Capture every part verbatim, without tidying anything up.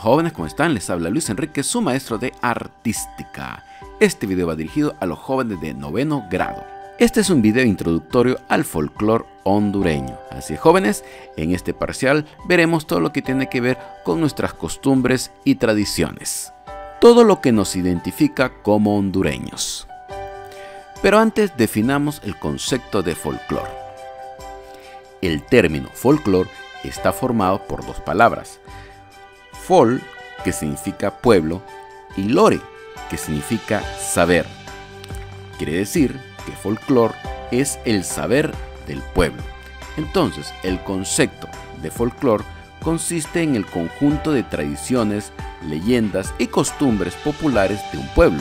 jóvenes, ¿cómo están? Les habla Luis Enrique, su maestro de artística. Este video va dirigido a los jóvenes de noveno grado. Este es un video introductorio al folclore hondureño. Así es, jóvenes, en este parcial veremos todo lo que tiene que ver con nuestras costumbres y tradiciones. Todo lo que nos identifica como hondureños. Pero antes definamos el concepto de folclore. El término folclore está formado por dos palabras. Fol, que significa pueblo, y lore, que significa saber. Quiere decir que folclore es el saber del pueblo. Entonces, el concepto de folclore consiste en el conjunto de tradiciones, leyendas y costumbres populares de un pueblo.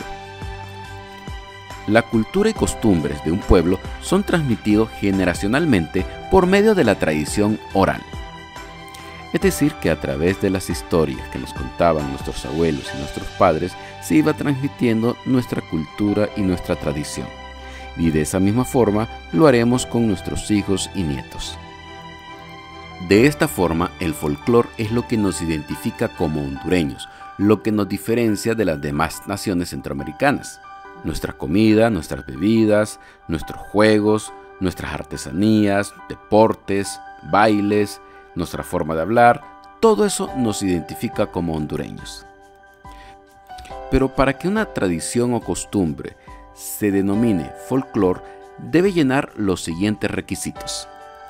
La cultura y costumbres de un pueblo son transmitidos generacionalmente por medio de la tradición oral. Es decir, que a través de las historias que nos contaban nuestros abuelos y nuestros padres, se iba transmitiendo nuestra cultura y nuestra tradición. Y de esa misma forma lo haremos con nuestros hijos y nietos. De esta forma, el folclore es lo que nos identifica como hondureños, lo que nos diferencia de las demás naciones centroamericanas. Nuestra comida, nuestras bebidas, nuestros juegos, nuestras artesanías, deportes, bailes, nuestra forma de hablar, todo eso nos identifica como hondureños. Pero para que una tradición o costumbre se denomine folclore, debe llenar los siguientes requisitos.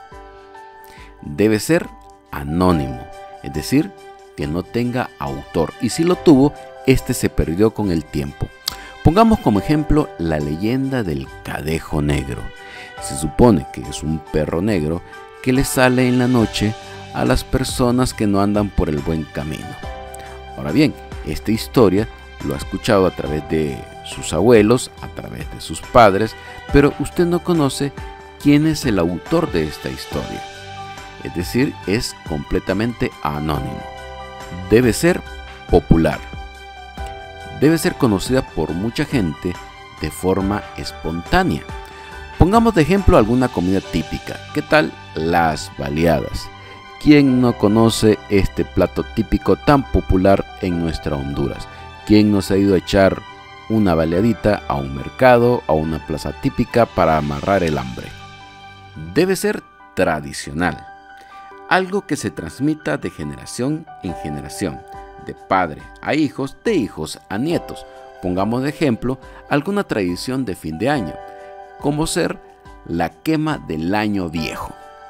Debe ser anónimo, es decir, que no tenga autor, y si lo tuvo, este se perdió con el tiempo. Pongamos como ejemplo la leyenda del cadejo negro. Se supone que es un perro negro que le sale en la noche a las personas que no andan por el buen camino. Ahora bien, esta historia lo ha escuchado a través de sus abuelos, a través de sus padres, pero usted no conoce quién es el autor de esta historia. Es decir, es completamente anónimo. Debe ser popular. Debe ser conocida por mucha gente de forma espontánea. Pongamos de ejemplo alguna comida típica. ¿Qué tal las baleadas? ¿Quién no conoce este plato típico tan popular en nuestra Honduras? ¿Quién no se ha ido a echar una baleadita a un mercado, a una plaza típica para amarrar el hambre? Debe ser tradicional, algo que se transmita de generación en generación, de padre a hijos, de hijos a nietos. Pongamos de ejemplo alguna tradición de fin de año, como ser la quema del año viejo.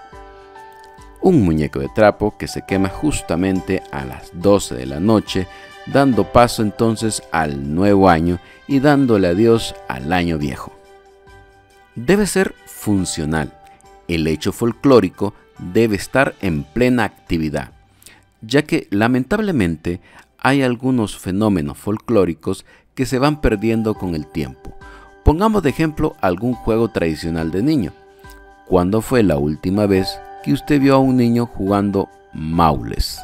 Un muñeco de trapo que se quema justamente a las doce de la noche, dando paso entonces al nuevo año y dándole adiós al año viejo. Debe ser funcional. El hecho folclórico debe estar en plena actividad, ya que lamentablemente hay algunos fenómenos folclóricos que se van perdiendo con el tiempo. Pongamos de ejemplo algún juego tradicional de niño. ¿Cuándo fue la última vez que usted vio a un niño jugando maules?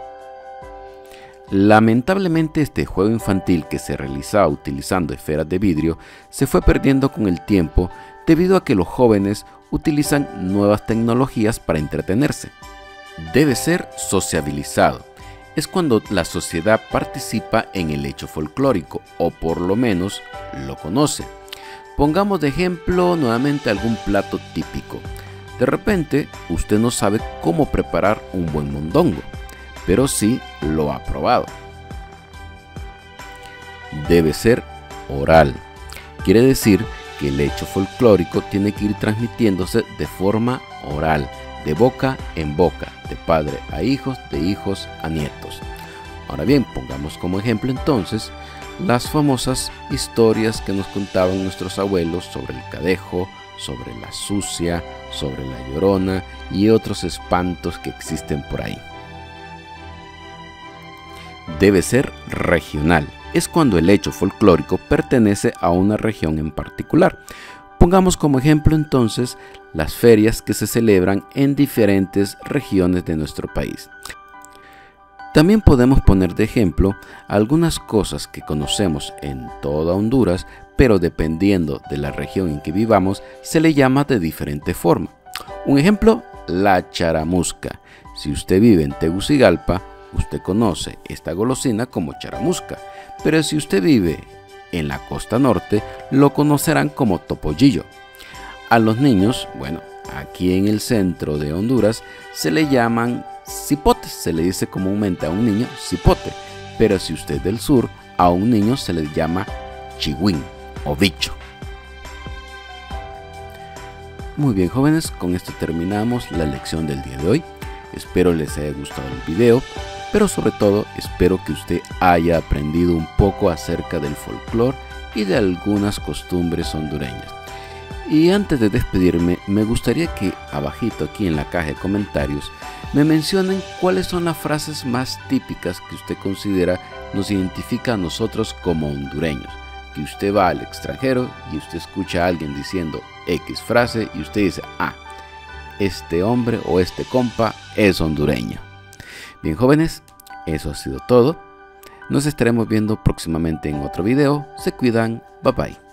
Lamentablemente este juego infantil, que se realizaba utilizando esferas de vidrio, se fue perdiendo con el tiempo debido a que los jóvenes utilizan nuevas tecnologías para entretenerse. Debe ser sociabilizado. Es cuando la sociedad participa en el hecho folclórico, o por lo menos lo conoce. Pongamos de ejemplo nuevamente algún plato típico. De repente, usted no sabe cómo preparar un buen mondongo, pero sí lo ha probado. Debe ser oral. Quiere decir que el hecho folclórico tiene que ir transmitiéndose de forma oral, de boca en boca, de padre a hijos, de hijos a nietos. Ahora bien, pongamos como ejemplo entonces las famosas historias que nos contaban nuestros abuelos sobre el cadejo, sobre la sucia, sobre la llorona y otros espantos que existen por ahí. Debe ser regional. Es cuando el hecho folclórico pertenece a una región en particular. Pongamos como ejemplo entonces las ferias que se celebran en diferentes regiones de nuestro país. También podemos poner de ejemplo algunas cosas que conocemos en toda Honduras, pero dependiendo de la región en que vivamos, se le llama de diferente forma. Un ejemplo, la charamusca. Si usted vive en Tegucigalpa, usted conoce esta golosina como charamusca, pero si usted vive en la costa norte, lo conocerán como topollillo. A los niños, bueno, aquí en el centro de Honduras se le llaman cipotes, se le dice comúnmente a un niño cipote, pero si usted es del sur, a un niño se le llama chihuín o bicho. Muy bien, jóvenes, con esto terminamos la lección del día de hoy. Espero les haya gustado el video, pero sobre todo espero que usted haya aprendido un poco acerca del folclore y de algunas costumbres hondureñas. Y antes de despedirme, me gustaría que abajito aquí en la caja de comentarios me mencionen cuáles son las frases más típicas que usted considera nos identifica a nosotros como hondureños. Que usted va al extranjero y usted escucha a alguien diciendo X frase y usted dice, ah, este hombre o este compa es hondureño. Bien, jóvenes, eso ha sido todo. Nos estaremos viendo próximamente en otro video. Se cuidan, bye bye.